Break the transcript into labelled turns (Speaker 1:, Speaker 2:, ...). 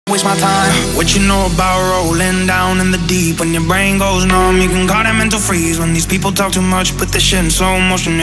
Speaker 1: Waste my time. What you know about rolling down in the deep? When your brain goes numb, you can call that mental freeze. When these people talk too much, put this shit in slow motion.